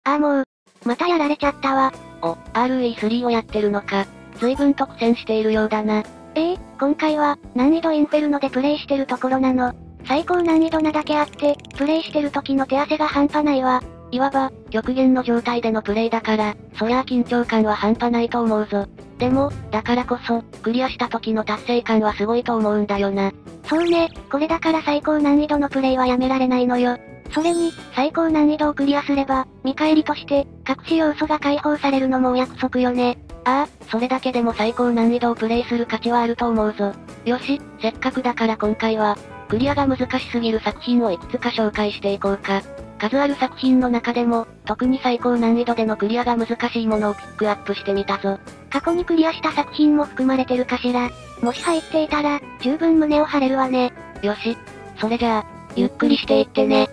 ああもう、またやられちゃったわ。 お、RE3 をやってるのか。随分と苦戦しているようだな。 今回は、難易度インフェルノでプレイしてるところなの。最高難易度なだけあって、プレイしてる時の手汗が半端ないわ。 いわば、極限の状態でのプレイだから、そりゃあ緊張感は半端ないと思うぞ。でも、だからこそ、クリアした時の達成感はすごいと思うんだよな。 そうね、これだから最高難易度のプレイはやめられないのよ。それに、最高難易度をクリアすれば、見返りとして、隠し要素が解放されるのもお約束よね。 ああ、それだけでも最高難易度をプレイする価値はあると思うぞ。よし、せっかくだから今回は、クリアが難しすぎる作品をいくつか紹介していこうか。数ある作品の中でも、特に最高難易度でのクリアが難しいものをピックアップしてみたぞ。 過去にクリアした作品も含まれてるかしら。もし入っていたら、十分胸を張れるわね。 よし。それじゃあ、ゆっくりしていってね。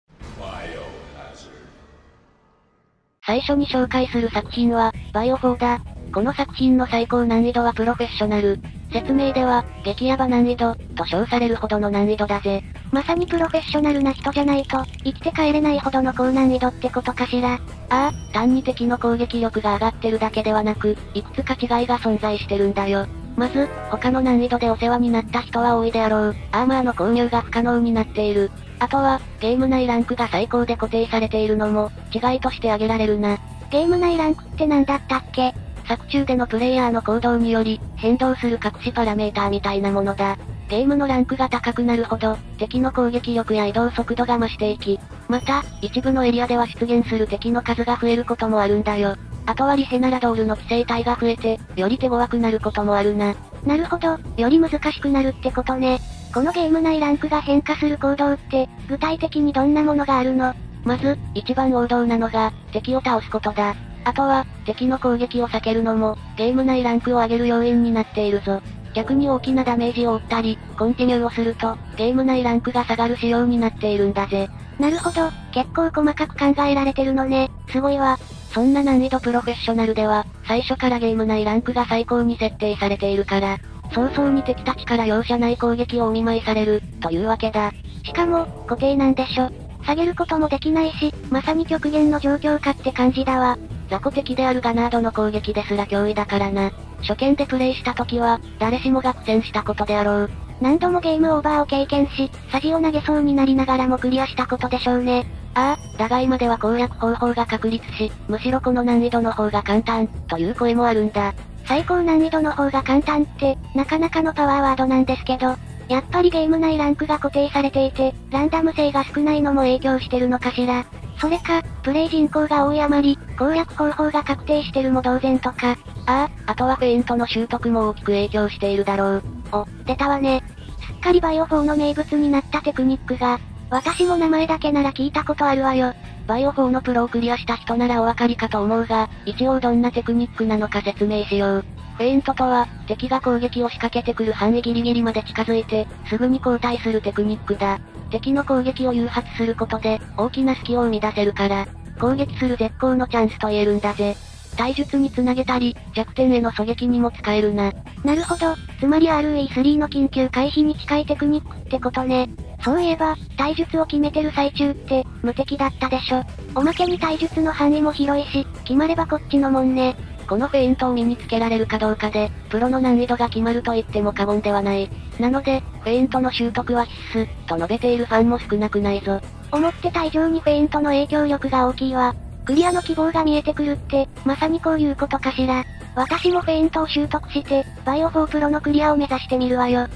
最初に紹介する作品は、バイオ4だ。この作品の最高難易度はプロフェッショナル。説明では、激ヤバ難易度、と称されるほどの難易度だぜ。 まさにプロフェッショナルな人じゃないと、生きて帰れないほどの高難易度ってことかしら。 ああ、単に敵の攻撃力が上がってるだけではなく、いくつか違いが存在してるんだよ。まず、他の難易度でお世話になった人は多いであろう。アーマーの購入が不可能になっている。あとは、ゲーム内ランクが最高で固定されているのも、違いとして挙げられるな。 ゲーム内ランクって何だったっけ？ 作中でのプレイヤーの行動により、変動する隠しパラメーターみたいなものだ。ゲームのランクが高くなるほど、敵の攻撃力や移動速度が増していき、また、一部のエリアでは出現する敵の数が増えることもあるんだよ。あとはリヘナラドールの規制体が増えて、より手強くなることもあるな。 なるほど、より難しくなるってことね。このゲーム内ランクが変化する行動って、具体的にどんなものがあるの？ まず、一番王道なのが、敵を倒すことだ。あとは、敵の攻撃を避けるのも、ゲーム内ランクを上げる要因になっているぞ。逆に大きなダメージを負ったり、コンティニューをすると、ゲーム内ランクが下がる仕様になっているんだぜ。 なるほど、結構細かく考えられてるのね。すごいわ。 そんな難易度プロフェッショナルでは、最初からゲーム内ランクが最高に設定されているから、早々に敵たちから容赦ない攻撃をお見舞いされる、というわけだ。 しかも、固定なんでしょ。下げることもできないし、まさに極限の状況下って感じだわ。 雑魚敵であるガナードの攻撃ですら脅威だからな。初見でプレイした時は、誰しもが苦戦したことであろう。 何度もゲームオーバーを経験し、サジを投げそうになりながらもクリアしたことでしょうね。 ああ、だが今では攻略方法が確立し、むしろこの難易度の方が簡単、という声もあるんだ。 最高難易度の方が簡単って、なかなかのパワーワードなんですけど、やっぱりゲーム内ランクが固定されていて、ランダム性が少ないのも影響してるのかしら。それか、プレイ人口が多いあまり、攻略方法が確定してるも同然とか。 ああ、あとはフェイントの習得も大きく影響しているだろう。 お、出たわね。すっかりバイオ4の名物になったテクニックが、私も名前だけなら聞いたことあるわよ。 バイオ4のプロをクリアした人ならお分かりかと思うが、一応どんなテクニックなのか説明しよう。フェイントとは、敵が攻撃を仕掛けてくる範囲ギリギリまで近づいて、すぐに交代するテクニックだ。敵の攻撃を誘発することで、大きな隙を生み出せるから、攻撃する絶好のチャンスと言えるんだぜ。体術につなげたり、弱点への狙撃にも使えるな。 なるほど、つまり RE3 の緊急回避に近いテクニックってことね。そういえば、体術を決めてる最中って、無敵だったでしょ。おまけに体術の範囲も広いし、決まればこっちのもんね。 このフェイントを身につけられるかどうかで、プロの難易度が決まると言っても過言ではない。なので、フェイントの習得は必須、と述べているファンも少なくないぞ。 思ってた以上にフェイントの影響力が大きいわ。クリアの希望が見えてくるって、まさにこういうことかしら。私もフェイントを習得して、バイオ4プロのクリアを目指してみるわよ。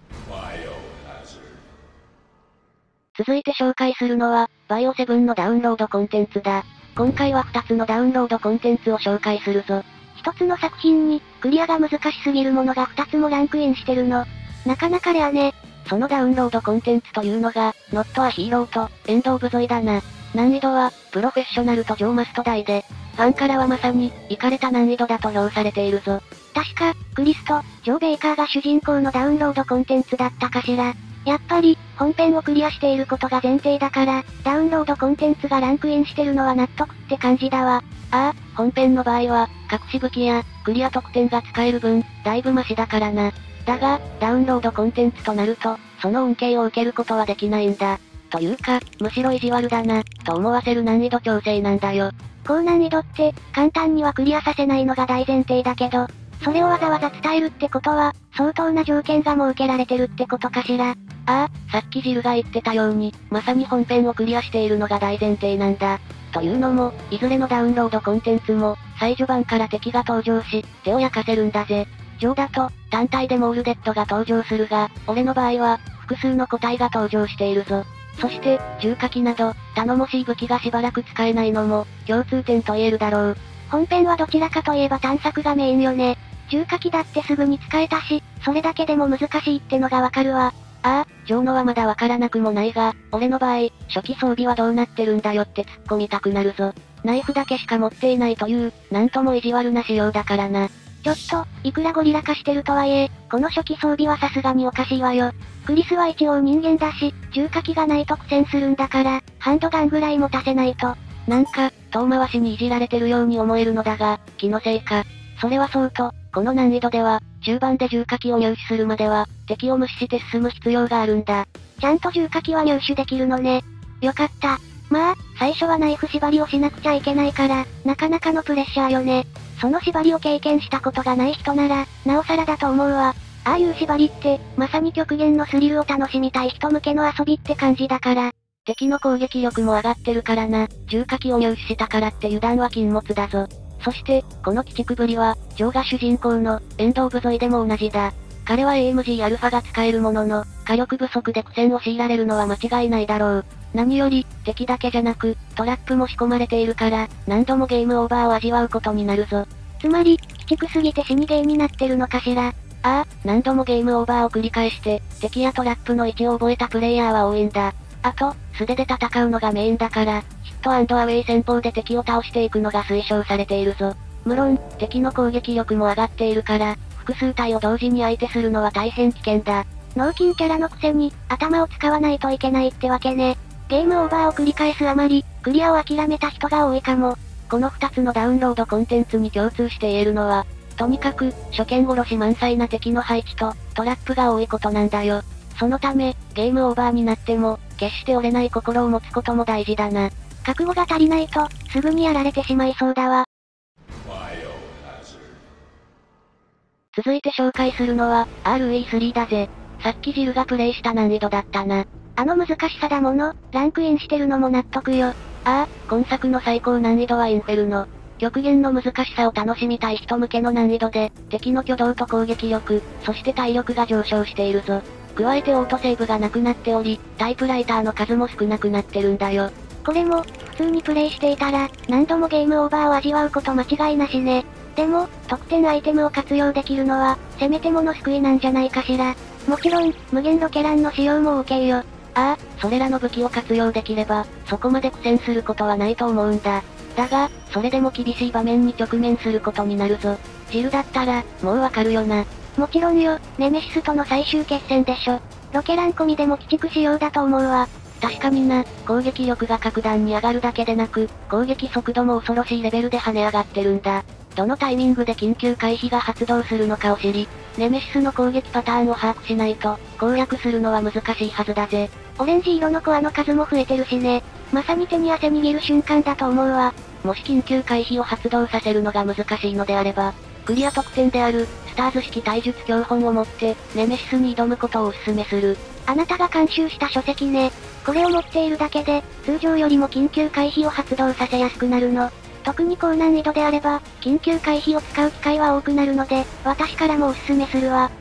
続いて紹介するのは、バイオ7のダウンロードコンテンツだ。今回は2つのダウンロードコンテンツを紹介するぞ。 一つの作品に、クリアが難しすぎるものが2つもランクインしてるの。なかなかレアね。 そのダウンロードコンテンツというのが、ノットアヒーローと、エンドオブゾイだな。難易度は、プロフェッショナルと上マスト大で、ファンからはまさに、イカれた難易度だと評されているぞ。 確か、クリスと、ジョー・ベイカーが主人公のダウンロードコンテンツだったかしら。やっぱり、本編をクリアしていることが前提だから、ダウンロードコンテンツがランクインしてるのは納得って感じだわ。 ああ、本編の場合は、隠し武器や、クリア特典が使える分、だいぶマシだからな。だが、ダウンロードコンテンツとなると、その恩恵を受けることはできないんだ。 というか、むしろ意地悪だな、と思わせる難易度調整なんだよ。 高難易度って、簡単にはクリアさせないのが大前提だけど、それをわざわざ伝えるってことは、相当な条件が設けられてるってことかしら。 ああ、さっきジルが言ってたように、まさに本編をクリアしているのが大前提なんだ。というのも、いずれのダウンロードコンテンツも、最序盤から敵が登場し、手を焼かせるんだぜ。ジョーだと、単体でモールデッドが登場するが、俺の場合は、複数の個体が登場しているぞ。そして、重火器など、頼もしい武器がしばらく使えないのも、共通点と言えるだろう。 本編はどちらかといえば探索がメインよね。重火器だってすぐに使えたし、それだけでも難しいってのがわかるわ。 ああ、ジョーのはまだわからなくもないが、俺の場合、初期装備はどうなってるんだよって突っ込みたくなるぞ。ナイフだけしか持っていないという、なんとも意地悪な仕様だからな。 ちょっと、いくらゴリラ化してるとはいえ、この初期装備はさすがにおかしいわよ。クリスは一応人間だし、重火器がないと苦戦するんだから、ハンドガンぐらい持たせないと。 なんか、遠回しにいじられてるように思えるのだが、気のせいか。それはそうと、この難易度では、中盤で重火器を入手するまでは、敵を無視して進む必要があるんだ。 ちゃんと重火器は入手できるのね。よかった。まあ、最初はナイフ縛りをしなくちゃいけないから、なかなかのプレッシャーよね。その縛りを経験したことがない人なら、なおさらだと思うわ。ああいう縛りって、まさに極限のスリルを楽しみたい人向けの遊びって感じだから。 敵の攻撃力も上がってるからな、重火器を入手したからって油断は禁物だぞ。そして、この鬼畜ぶりは、ジョーが主人公の、エンド・オブ・ゾイでも同じだ。彼は AMG アルファが使えるものの、火力不足で苦戦を強いられるのは間違いないだろう。何より、敵だけじゃなく、トラップも仕込まれているから、何度もゲームオーバーを味わうことになるぞ。 つまり、鬼畜すぎて死にゲーになってるのかしら。 ああ、何度もゲームオーバーを繰り返して、敵やトラップの位置を覚えたプレイヤーは多いんだ。あと、素手で戦うのがメインだから、ヒット&アウェイ戦法で敵を倒していくのが推奨されているぞ。無論、敵の攻撃力も上がっているから、複数体を同時に相手するのは大変危険だ。 脳筋キャラのくせに、頭を使わないといけないってわけね。ゲームオーバーを繰り返すあまり、クリアを諦めた人が多いかも。 この2つのダウンロードコンテンツに共通して言えるのは、とにかく、初見殺し満載な敵の配置と、トラップが多いことなんだよ。そのため、ゲームオーバーになっても、決して折れない心を持つことも大事だな。 覚悟が足りないと、すぐにやられてしまいそうだわ。 続いて紹介するのは、RE3 だぜ。さっきジルがプレイした難易度だったな。 あの難しさだもの、ランクインしてるのも納得よ。 ああ、今作の最高難易度はインフェルノ。極限の難しさを楽しみたい人向けの難易度で、敵の挙動と攻撃力、そして体力が上昇しているぞ。加えてオートセーブがなくなっており、タイプライターの数も少なくなってるんだよ。 これも、普通にプレイしていたら、何度もゲームオーバーを味わうこと間違いなしね。でも、特典アイテムを活用できるのは、せめてもの救いなんじゃないかしら。もちろん、無限ロケランの使用も OK よ。 ああ、それらの武器を活用できれば、そこまで苦戦することはないと思うんだ。だが、それでも厳しい場面に直面することになるぞ。ジルだったら、もうわかるよな。 もちろんよ、ネメシスとの最終決戦でしょ。ロケラン込みでも鬼畜仕様だと思うわ。 確かにな、攻撃力が格段に上がるだけでなく、攻撃速度も恐ろしいレベルで跳ね上がってるんだ。どのタイミングで緊急回避が発動するのかを知り、ネメシスの攻撃パターンを把握しないと、攻略するのは難しいはずだぜ。 オレンジ色のコアの数も増えてるしね。まさに手に汗握る瞬間だと思うわ。 もし緊急回避を発動させるのが難しいのであれば、クリア特典である、スターズ式体術教本を持って、ネメシスに挑むことをお勧めする。 あなたが監修した書籍ね。これを持っているだけで、通常よりも緊急回避を発動させやすくなるの。特に高難易度であれば、緊急回避を使う機会は多くなるので、私からもお勧めするわ。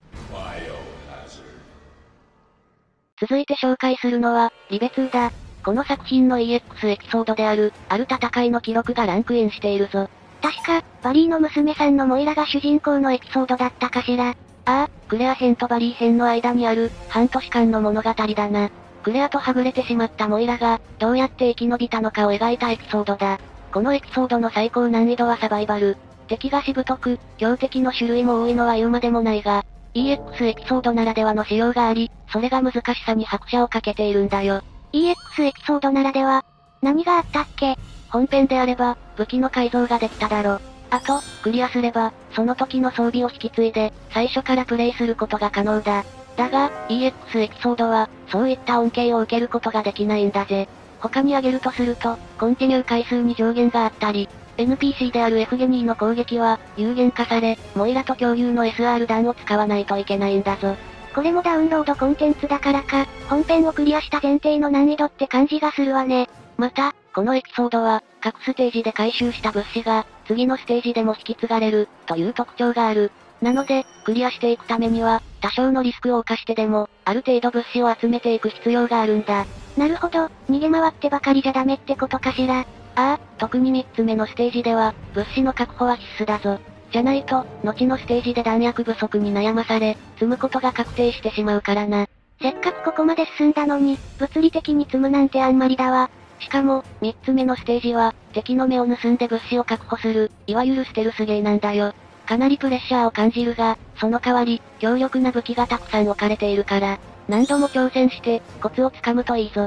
続いて紹介するのは、リベ2だ。この作品の EX エピソードである、ある戦いの記録がランクインしているぞ。 確か、バリーの娘さんのモイラが主人公のエピソードだったかしら。 ああ、クレア編とバリー編の間にある、半年間の物語だな。クレアとはぐれてしまったモイラが、どうやって生き延びたのかを描いたエピソードだ。このエピソードの最高難易度はサバイバル。敵がしぶとく、強敵の種類も多いのは言うまでもないが、EX エピソードならではの仕様があり、それが難しさに拍車をかけているんだよ。 EX エピソードならでは、何があったっけ？ 本編であれば、武器の改造ができただろ。あと、クリアすれば、その時の装備を引き継いで、最初からプレイすることが可能だ。 だが、EX エピソードは、そういった恩恵を受けることができないんだぜ。他に挙げるとすると、コンティニュー回数に上限があったり、NPC であるエフゲニーの攻撃は、有限化され、モイラと共有の SR 弾を使わないといけないんだぞ。 これもダウンロードコンテンツだからか、本編をクリアした前提の難易度って感じがするわね。 また、このエピソードは、各ステージで回収した物資が、次のステージでも引き継がれる、という特徴がある。なので、クリアしていくためには、多少のリスクを冒してでも、ある程度物資を集めていく必要があるんだ。 なるほど、逃げ回ってばかりじゃダメってことかしら。 ああ、特に3つ目のステージでは、物資の確保は必須だぞ。じゃないと、後のステージで弾薬不足に悩まされ、積むことが確定してしまうからな。 せっかくここまで進んだのに、物理的に積むなんてあんまりだわ。 しかも、3つ目のステージは、敵の目を盗んで物資を確保する、いわゆるステルスゲーなんだよ。かなりプレッシャーを感じるが、その代わり、強力な武器がたくさん置かれているから、何度も挑戦して、コツをつかむといいぞ。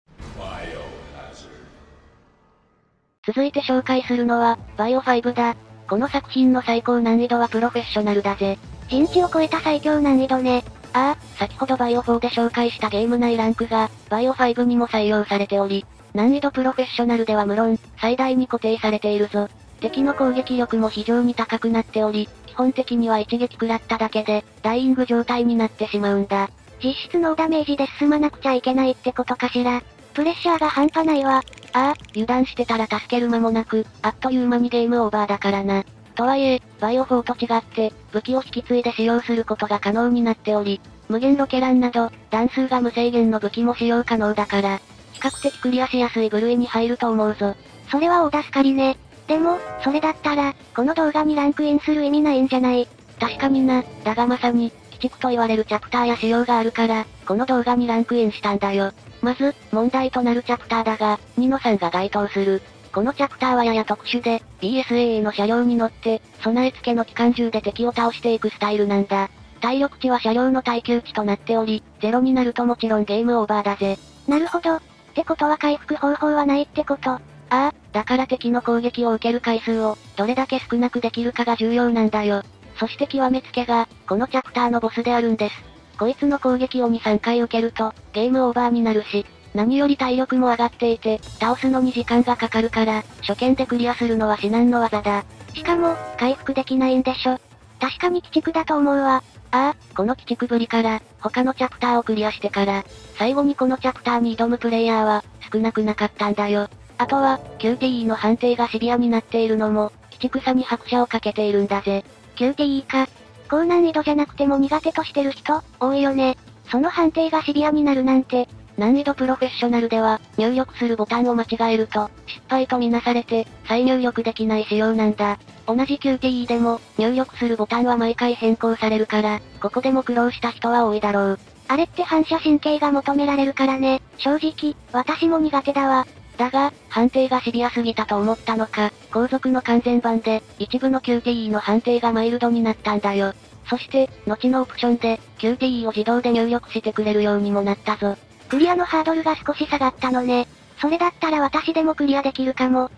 続いて紹介するのは、バイオ5だ。この作品の最高難易度はプロフェッショナルだぜ。 人知を超えた最強難易度ね。 ああ、先ほどバイオ4で紹介したゲーム内ランクが、バイオ5にも採用されており、難易度プロフェッショナルでは無論、最大に固定されているぞ。敵の攻撃力も非常に高くなっており、基本的には一撃食らっただけで、ダイイング状態になってしまうんだ。 実質ノーダメージで進まなくちゃいけないってことかしら。プレッシャーが半端ないわ。 ああ、油断してたら助ける間もなく、あっという間にゲームオーバーだからな。とはいえ、バイオ4と違って、武器を引き継いで使用することが可能になっており、無限ロケランなど、弾数が無制限の武器も使用可能だから、比較的クリアしやすい部類に入ると思うぞ。 それは大助かりね。でも、それだったら、この動画にランクインする意味ないんじゃない？ 確かにな、だがまさに、鬼畜と言われるチャプターや仕様があるから、この動画にランクインしたんだよ。まず、問題となるチャプターだが、2の3が該当する。このチャプターはやや特殊で、BSAA の車両に乗って、備え付けの機関銃で敵を倒していくスタイルなんだ。体力値は車両の耐久値となっており、ゼロになるともちろんゲームオーバーだぜ。 なるほど。ってことは回復方法はないってこと。 ああ、だから敵の攻撃を受ける回数を、どれだけ少なくできるかが重要なんだよ。そして極めつけが、このチャプターのボスであるんです。こいつの攻撃を2、3回受けると、ゲームオーバーになるし、何より体力も上がっていて、倒すのに時間がかかるから、初見でクリアするのは至難の技だ。 しかも、回復できないんでしょ。確かに鬼畜だと思うわ。 ああ、この鬼畜ぶりから、他のチャプターをクリアしてから、最後にこのチャプターに挑むプレイヤーは、少なくなかったんだよ。あとは、QTE の判定がシビアになっているのも、鬼畜さに拍車をかけているんだぜ。 QTE か。高難易度じゃなくても苦手としてる人、多いよね。その判定がシビアになるなんて。 難易度プロフェッショナルでは、入力するボタンを間違えると、失敗とみなされて、再入力できない仕様なんだ。同じ QTE でも、入力するボタンは毎回変更されるから、ここでも苦労した人は多いだろう。 あれって反射神経が求められるからね。正直、私も苦手だわ。 だが、判定がシビアすぎたと思ったのか、後続の完全版で、一部の QTE の判定がマイルドになったんだよ。そして、後のオプションで、QTE を自動で入力してくれるようにもなったぞ。 クリアのハードルが少し下がったのね。それだったら私でもクリアできるかも。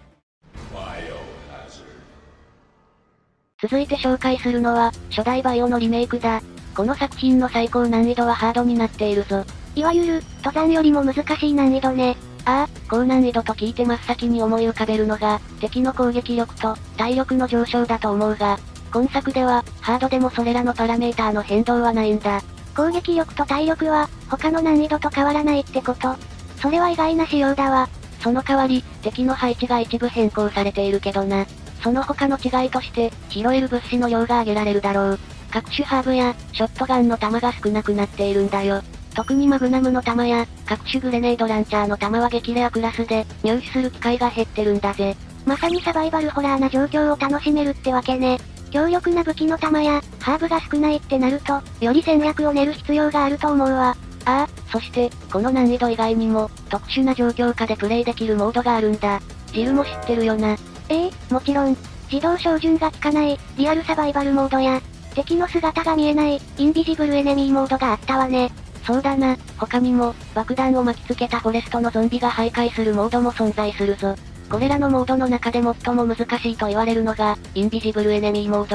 続いて紹介するのは、初代バイオのリメイクだ。この作品の最高難易度はハードになっているぞ。 いわゆる、登山よりも難しい難易度ね。 ああ、高難易度と聞いて真っ先に思い浮かべるのが、敵の攻撃力と、体力の上昇だと思うが、今作では、ハードでもそれらのパラメーターの変動はないんだ。 攻撃力と体力は、他の難易度と変わらないってこと。それは意外な仕様だわ。 その代わり、敵の配置が一部変更されているけどな。その他の違いとして、拾える物資の量が挙げられるだろう。各種ハーブや、ショットガンの弾が少なくなっているんだよ。特にマグナムの弾や、各種グレネードランチャーの弾は激レアクラスで、入手する機会が減ってるんだぜ。 まさにサバイバルホラーな状況を楽しめるってわけね。強力な武器の弾や、ハーブが少ないってなると、より戦略を練る必要があると思うわ。 ああ、そして、この難易度以外にも、特殊な状況下でプレイできるモードがあるんだ。ジルも知ってるよな。 もちろん。自動照準が効かない、リアルサバイバルモードや、敵の姿が見えない、インビジブルエネミーモードがあったわね。 そうだな、他にも、爆弾を巻きつけたフォレストのゾンビが徘徊するモードも存在するぞ。これらのモードの中で最も難しいと言われるのが、インビジブルエネミーモード。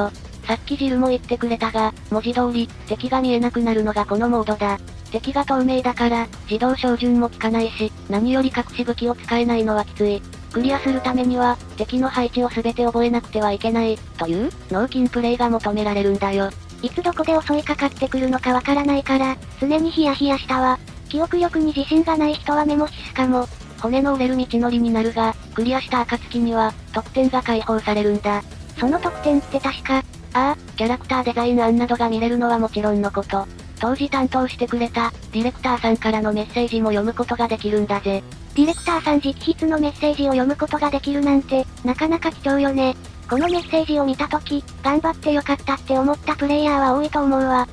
さっきジルも言ってくれたが、文字通り、敵が見えなくなるのがこのモードだ。敵が透明だから、自動照準も効かないし、何より隠し武器を使えないのはきつい。クリアするためには、敵の配置を全て覚えなくてはいけない、という、脳筋プレイが求められるんだよ。 いつどこで襲いかかってくるのかわからないから、常にヒヤヒヤしたわ。記憶力に自信がない人はメモ必須かも。 骨の折れる道のりになるが、クリアした暁には、特典が解放されるんだ。 その特典って確か、 キャラクターデザイン案などが見れるのはもちろんのこと。当時担当してくれた、ディレクターさんからのメッセージも読むことができるんだぜ。 ディレクターさん直筆のメッセージを読むことができるなんて、なかなか貴重よね。このメッセージを見たとき、頑張ってよかったって思ったプレイヤーは多いと思うわ。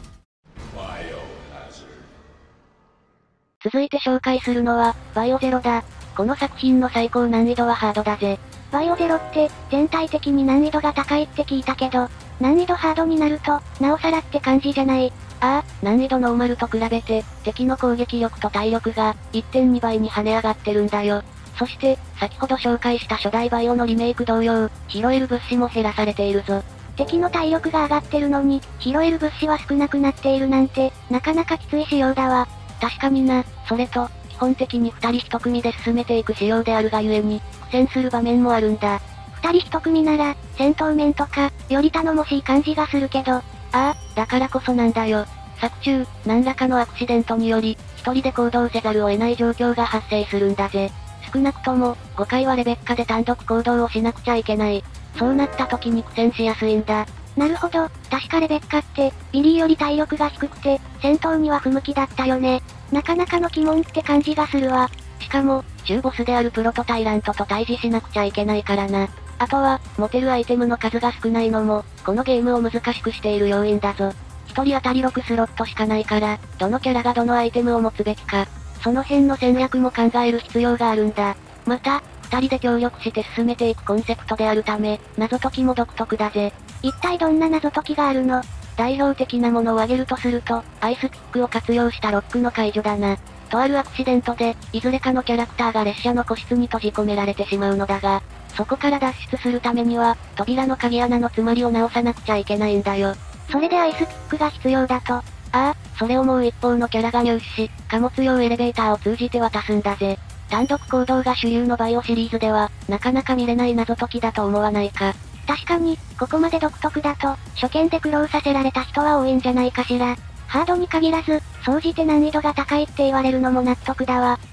続いて紹介するのは、バイオゼロだ。この作品の最高難易度はハードだぜ。 バイオゼロって、全体的に難易度が高いって聞いたけど、難易度ハードになると、なおさらって感じじゃない。 難易度ノーマルと比べて、敵の攻撃力と体力が、1.2 倍に跳ね上がってるんだよ。そして、先ほど紹介した初代バイオのリメイク同様、拾える物資も減らされているぞ。 敵の体力が上がってるのに、拾える物資は少なくなっているなんて、なかなかきつい仕様だわ。 確かにな、それと、基本的に2人1組で進めていく仕様であるがゆえに、苦戦する場面もあるんだ。 2人1組なら、戦闘面とか、より頼もしい感じがするけど、 だからこそなんだよ。作中、何らかのアクシデントにより、一人で行動せざるを得ない状況が発生するんだぜ。少なくとも、5回はレベッカで単独行動をしなくちゃいけない。そうなった時に苦戦しやすいんだ。 なるほど、確かレベッカって、ビリーより体力が低くて、戦闘には不向きだったよね。なかなかの鬼門って感じがするわ。 しかも、中ボスであるプロトタイラントと対峙しなくちゃいけないからな。あとは、持てるアイテムの数が少ないのも、このゲームを難しくしている要因だぞ。1人当たり6スロットしかないから、どのキャラがどのアイテムを持つべきか、その辺の戦略も考える必要があるんだ。また、2人で協力して進めていくコンセプトであるため、謎解きも独特だぜ。 一体どんな謎解きがあるの？ 代表的なものを挙げるとすると、アイスピックを活用したロックの解除だな。とあるアクシデントで、いずれかのキャラクターが列車の個室に閉じ込められてしまうのだが、そこから脱出するためには、扉の鍵穴の詰まりを直さなくちゃいけないんだよ。 それでアイスピックが必要だと。 それをもう一方のキャラが入手し、貨物用エレベーターを通じて渡すんだぜ。単独行動が主流のバイオシリーズでは、なかなか見れない謎解きだと思わないか。 確かに、ここまで独特だと、初見で苦労させられた人は多いんじゃないかしら。ハードに限らず、総じて難易度が高いって言われるのも納得だわ。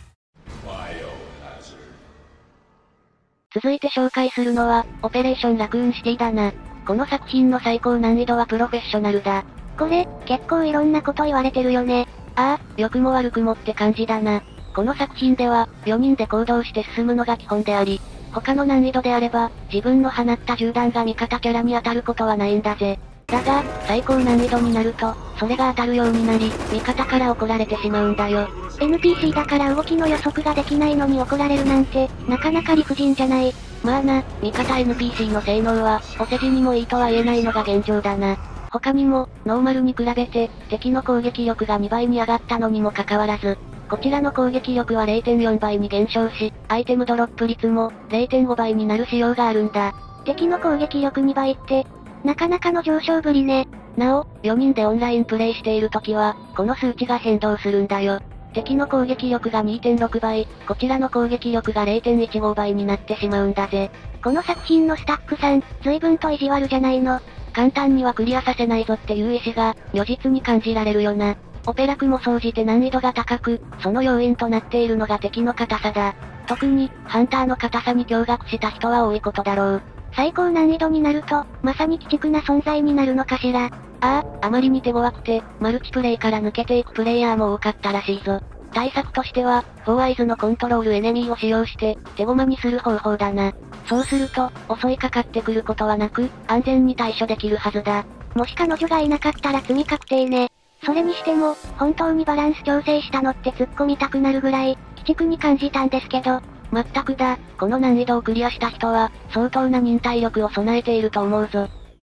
続いて紹介するのは、オペレーションラクーンシティだな。この作品の最高難易度はプロフェッショナルだ。 これ、結構いろんなこと言われてるよね。 良くも悪くもって感じだな。この作品では、4人で行動して進むのが基本であり、他の難易度であれば、自分の放った銃弾が味方キャラに当たることはないんだぜ。だが、最高難易度になると、それが当たるようになり、味方から怒られてしまうんだよ。 NPC だから動きの予測ができないのに怒られるなんて、なかなか理不尽じゃない。 まあな、味方 NPC の性能は、お世辞にもいいとは言えないのが現状だな。他にも、ノーマルに比べて、敵の攻撃力が2倍に上がったのにもかかわらず、こちらの攻撃力は 0.4 倍に減少し、アイテムドロップ率も 0.5 倍になる仕様があるんだ。 敵の攻撃力2倍って、なかなかの上昇ぶりね。 なお、4人でオンラインプレイしているときは、この数値が変動するんだよ。敵の攻撃力が 2.6 倍、こちらの攻撃力が 0.15 倍になってしまうんだぜ。 この作品のスタッフさん、随分と意地悪じゃないの。 簡単にはクリアさせないぞっていう意志が、如実に感じられるよな。オペラクも総じて難易度が高く、その要因となっているのが敵の硬さだ。特に、ハンターの硬さに驚愕した人は多いことだろう。 最高難易度になると、まさに鬼畜な存在になるのかしら。 あまりに手強くて、マルチプレイから抜けていくプレイヤーも多かったらしいぞ。対策としては、4アイズのコントロールエネミーを使用して、手駒にする方法だな。そうすると、襲いかかってくることはなく、安全に対処できるはずだ。 もし彼女がいなかったら罪確定ね。それにしても、本当にバランス調整したのって突っ込みたくなるぐらい、鬼畜に感じたんですけど。 まったくだ、この難易度をクリアした人は、相当な忍耐力を備えていると思うぞ。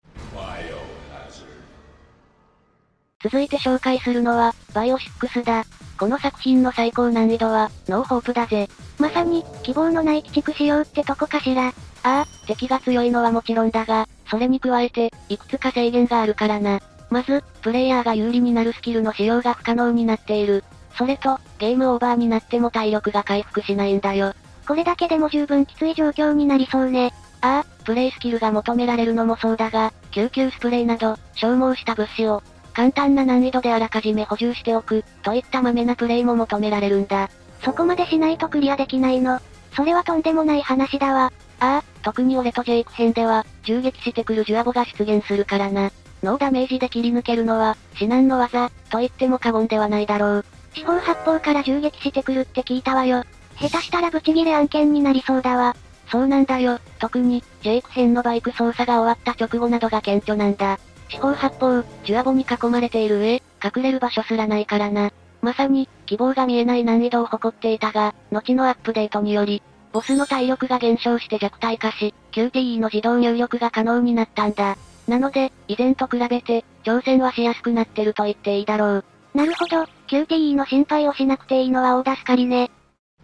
続いて紹介するのは、バイオ6だ。この作品の最高難易度は、ノーホープだぜ。 まさに、希望のない鬼畜仕様ってとこかしら。 敵が強いのはもちろんだが、 それに加えて、いくつか制限があるからな。まず、プレイヤーが有利になるスキルの使用が不可能になっている。それと、ゲームオーバーになっても体力が回復しないんだよ。 これだけでも十分きつい状況になりそうね。 ああ、プレイスキルが求められるのもそうだが、救急スプレーなど、消耗した物資を、簡単な難易度であらかじめ補充しておく、といったまめなプレイも求められるんだ。 そこまでしないとクリアできないの。それはとんでもない話だわ。 ああ、特に俺とジェイク編では、銃撃してくるジュアボが出現するからな。ノーダメージで切り抜けるのは、至難の技、と言っても過言ではないだろう。 四方八方から銃撃してくるって聞いたわよ。下手したらブチギレ案件になりそうだわ。 そうなんだよ。特に、ジェイク編のバイク操作が終わった直後などが顕著なんだ。四方八方、ジュアボに囲まれている上、隠れる場所すらないからな。まさに、希望が見えない難易度を誇っていたが、後のアップデートにより、ボスの体力が減少して弱体化し、QTE の自動入力が可能になったんだ。なので、以前と比べて、挑戦はしやすくなってると言っていいだろう。 なるほど、QTE の心配をしなくていいのは大助かりね。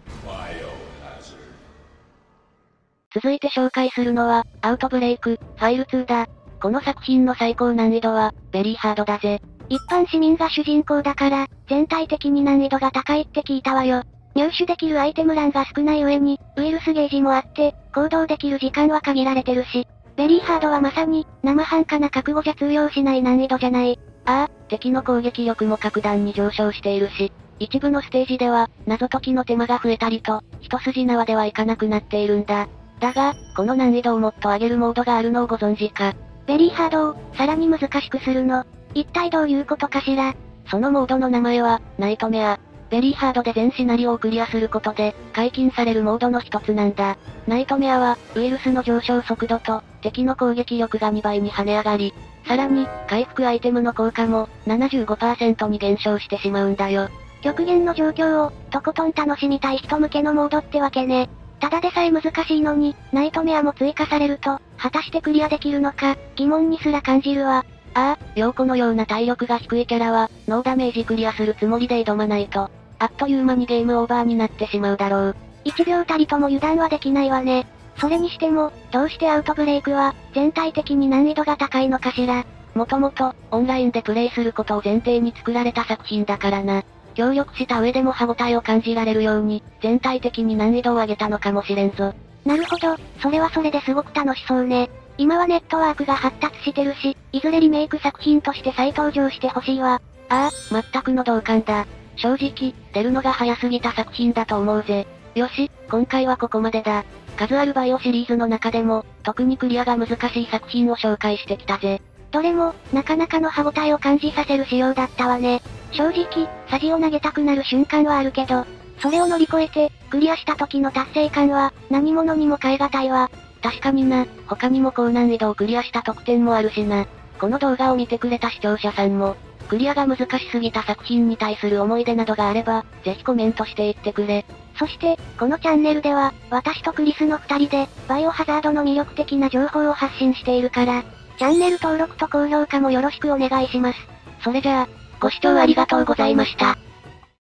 続いて紹介するのは、アウトブレイク、ファイル2だ。この作品の最高難易度は、ベリーハードだぜ。 一般市民が主人公だから、全体的に難易度が高いって聞いたわよ。入手できるアイテム欄が少ない上に、ウイルスゲージもあって、行動できる時間は限られてるし、ベリーハードはまさに、生半可な覚悟じゃ通用しない難易度じゃない。 ああ、敵の攻撃力も格段に上昇しているし、一部のステージでは、謎解きの手間が増えたりと、一筋縄ではいかなくなっているんだ。だが、この難易度をもっと上げるモードがあるのをご存知か。 ベリーハードを、さらに難しくするの。一体どういうことかしら。 そのモードの名前は、ナイトメア。ベリーハードで全シナリオをクリアすることで、解禁されるモードの一つなんだ。ナイトメアは、ウイルスの上昇速度と、敵の攻撃力が2倍に跳ね上がり、さらに、回復アイテムの効果も、75% に減少してしまうんだよ。 極限の状況を、とことん楽しみたい人向けのモードってわけね。ただでさえ難しいのに、ナイトメアも追加されると、果たしてクリアできるのか、疑問にすら感じるわ。 ああ、陽子のような体力が低いキャラは、ノーダメージクリアするつもりで挑まないと、あっという間にゲームオーバーになってしまうだろう。 1秒たりとも油断はできないわね。それにしても、どうしてアウトブレイクは、全体的に難易度が高いのかしら。 もともと、オンラインでプレイすることを前提に作られた作品だからな。協力した上でも歯応えを感じられるように、全体的に難易度を上げたのかもしれんぞ。 なるほど、それはそれですごく楽しそうね。今はネットワークが発達してるし、いずれリメイク作品として再登場してほしいわ。 ああ、全くの同感だ。正直、出るのが早すぎた作品だと思うぜ。よし、今回はここまでだ。数あるバイオシリーズの中でも、特にクリアが難しい作品を紹介してきたぜ。 どれも、なかなかの歯応えを感じさせる仕様だったわね。正直、サジを投げたくなる瞬間はあるけど、それを乗り越えて、クリアした時の達成感は、何者にも代え難いわ。 確かにな、他にも高難易度をクリアした特典もあるしな。この動画を見てくれた視聴者さんも、クリアが難しすぎた作品に対する思い出などがあれば、ぜひコメントしていってくれ。 そして、このチャンネルでは、私とクリスの二人で、バイオハザードの魅力的な情報を発信しているから、チャンネル登録と高評価もよろしくお願いします。 それじゃあ、ご視聴ありがとうございました。